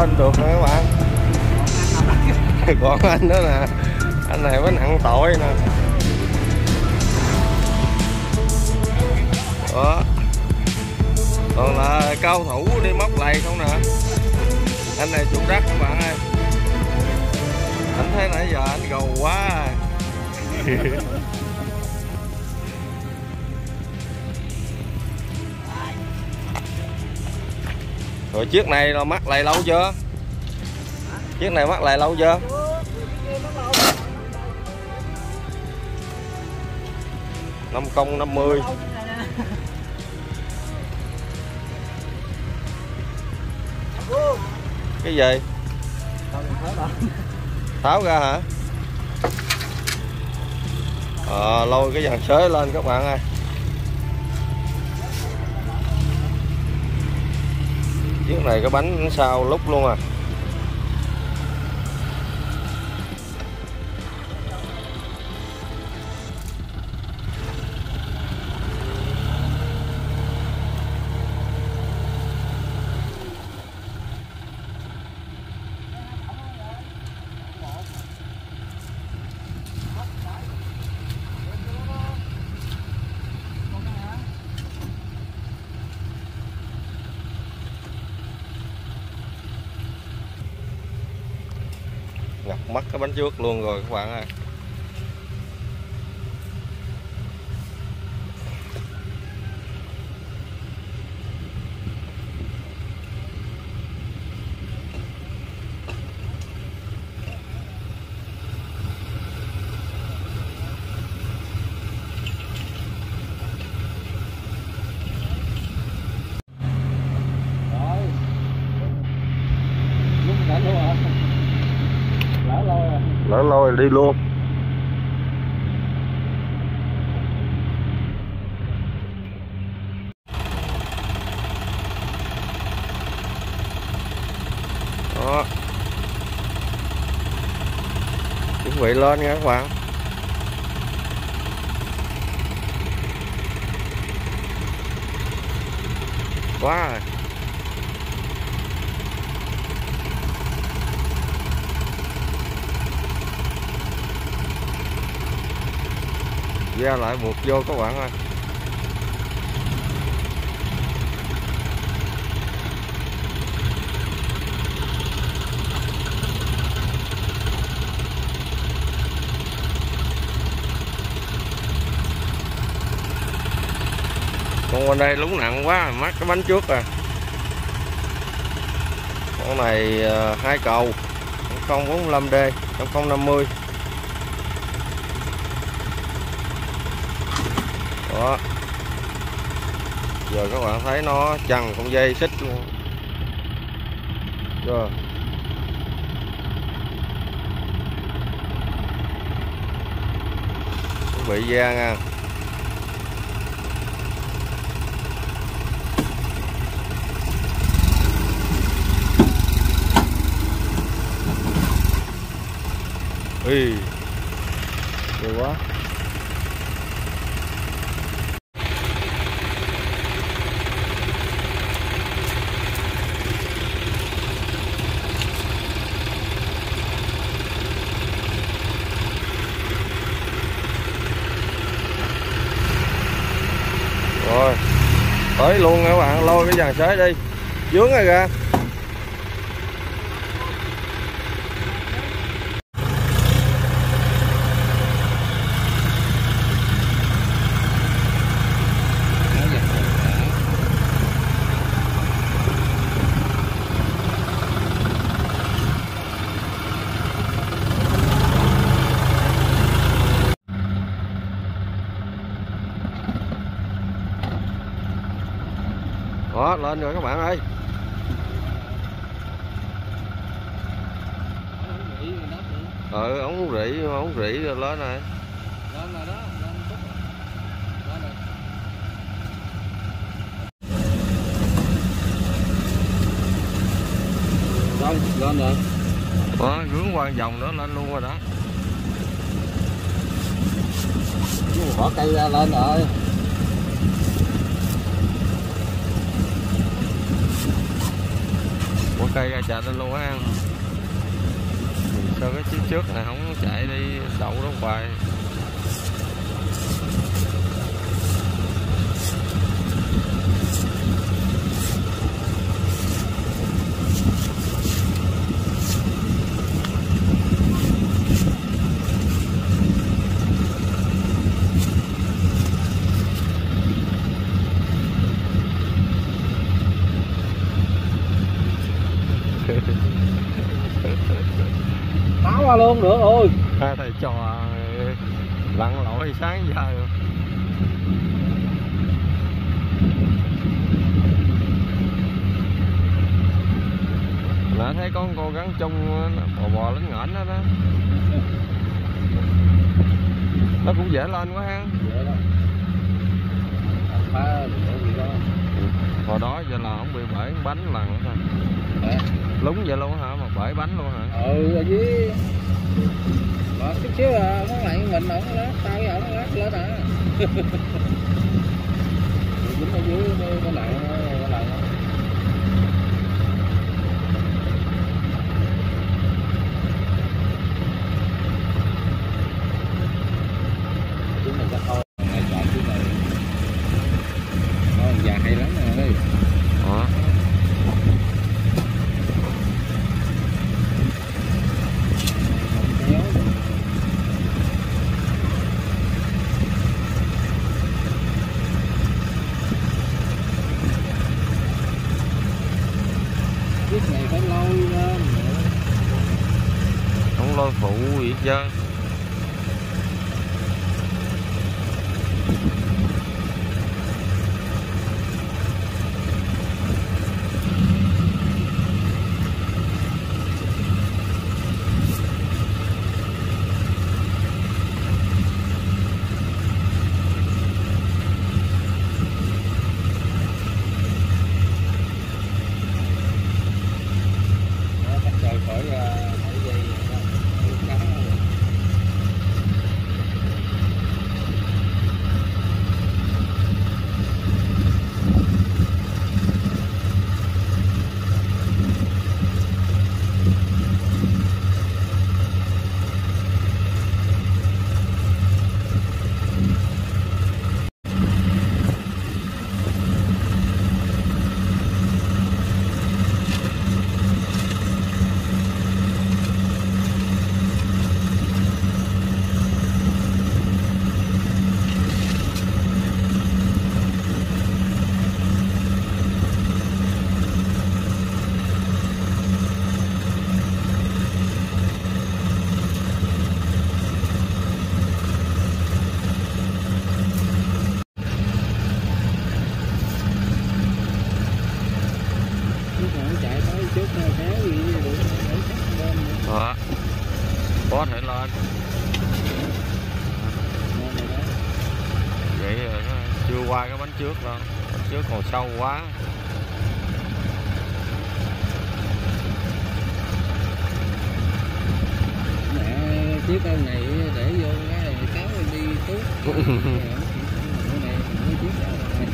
lên được nè các bạn. Còn anh đó nè, anh này mới nặng tội nè. Đó, còn là cao thủ đi móc lầy không nè. Anh này chủ đất các bạn ơi. Anh thấy nãy giờ anh gầu quá. Rồi chiếc này là mắc lầy lâu chưa? Chiếc này mắc lầy lâu chưa? Năm 50. Cái gì? Tháo ra hả? Lôi cái dàn xới lên các bạn ơi. Chiếc này cái bánh sau lúc luôn à. Ngập mất cái bánh trước luôn rồi các bạn ơi. Lỡ lôi đi luôn. Đó, chuẩn bị lên nha các bạn. Quá rồi. Ra lại buộc vô các bạn ơi. Con bên đây lúng nặng quá, mắc cái bánh trước rồi. Con này 2 cầu 045D 050. Đó. Giờ các bạn thấy nó chằng con dây xích luôn. Rồi. Bị da nha. Ui. Nhiều quá. Rồi, tới luôn các bạn, lôi cái dàn xới đi, vướng rồi ra. Đó, lên rồi các bạn ơi. Ống rỉ rồi lên này. Lên rồi đó, lên chút rồi. Lên rồi. Lên rồi. Đó, hướng qua vòng đó lên luôn rồi đó. Bỏ cây ra lên rồi. Ủa cây ra chạy lên luôn á anh. Sao cái chiếc trước này không chạy đi đậu đó hoài. Báo qua luôn được rồi. Hai thầy trò lặn lội sáng giờ. Nãy thấy có con cô gắn chung bò lính nghển đó đó. Nó cũng dễ lên quá ha. Dễ lắm. Phá gì đó. Hồi đó giờ là không bị bể bánh lần nữa thôi. Lúng vậy luôn hả, mà bể bánh luôn hả? Ừ, ở dưới một chút xíu là nó lại mình ổng lát, tao với ổng lát lên à. Dính ở dưới cái lại chúng mình sẽ thôi ngày chọn cái này nó già hay lắm rồi đây. Chiếc này phải lôi lên. Không lôi phụ gì hết trơn. Đó. Có thể lên. Vậy rồi nó chưa qua cái bánh trước đâu. Bánh trước còn sâu quá. Chiếc con này để vô cái kéo đi tuốt. Này chiếc đó này.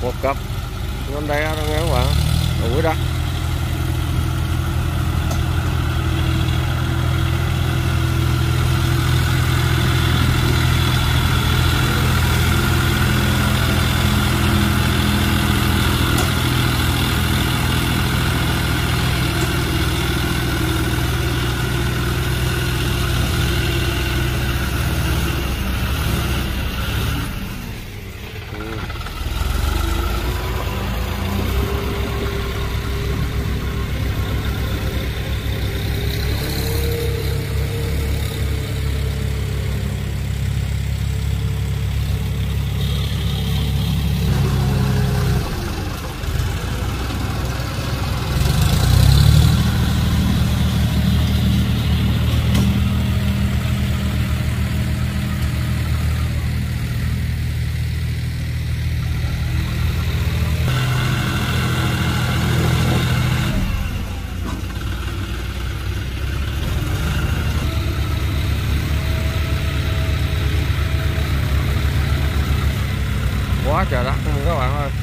một cặp con đe đó nghe các bạn, ủi đất. Quá trời đất luôn các bạn ơi.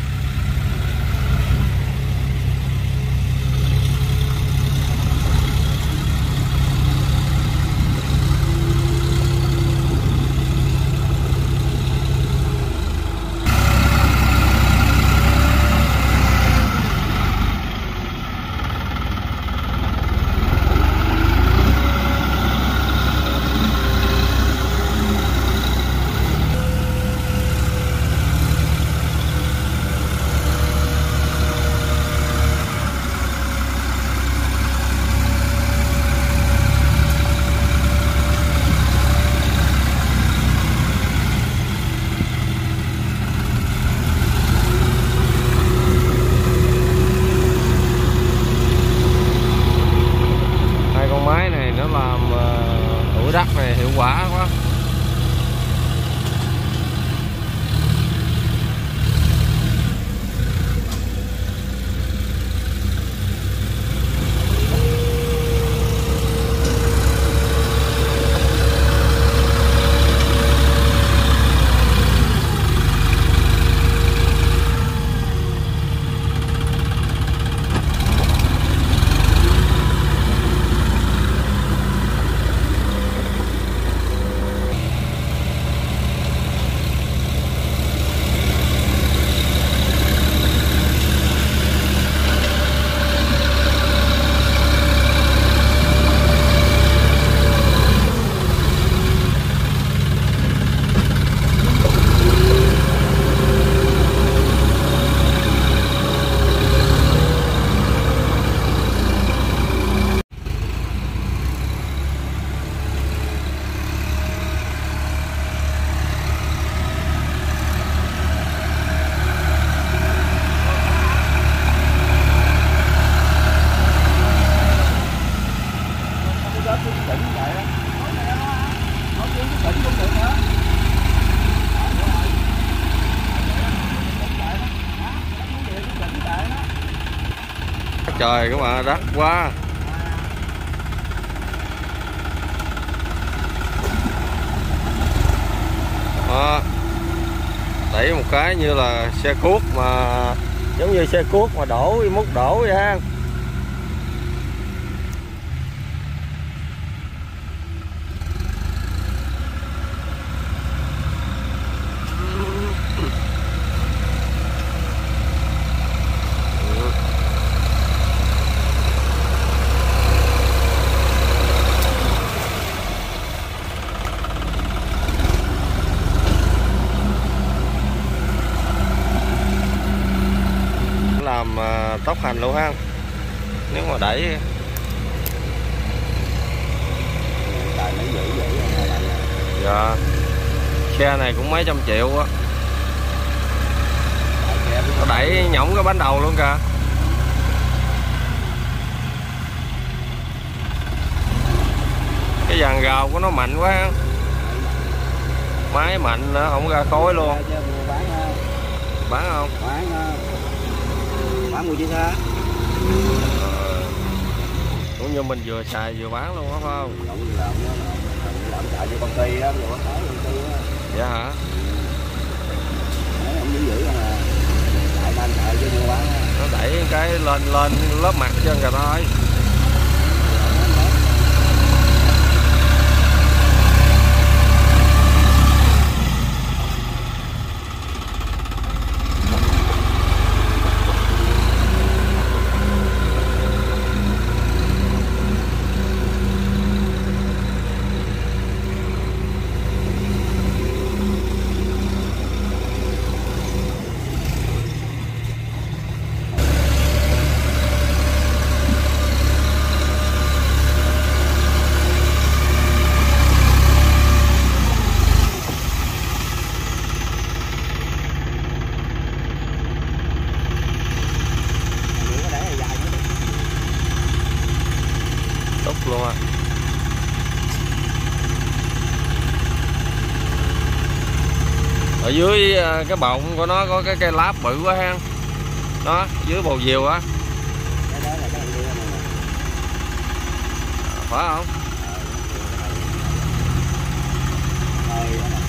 Đất này hiệu quả quá. Trời các bạn, đắt quá. Đó. Đẩy một cái như là xe cuốc mà, giống như xe cuốc mà đổ múc đổ vậy ha. Làm tốc hành luôn ha, nếu mà đẩy. Dạ, xe này cũng mấy trăm triệu á, nó đẩy nhõng cái bánh đầu luôn kìa. Cái dàn gào của nó mạnh quá, máy mạnh nữa, không ra khói luôn. Bán không? Bán mua chứ sao? Cũng như mình vừa xài vừa bán luôn đó phải không? Làm chạy cho công ty đó, rồi bán công ty đó. Dạ hả? Đấy, ông giữ giữ là nó đẩy cái lên lớp mặt chân rồi thôi. Túc luôn á. Ở dưới cái bọng của nó có cái cây láp bự quá ha. Đó, dưới bầu diều á. Phải không?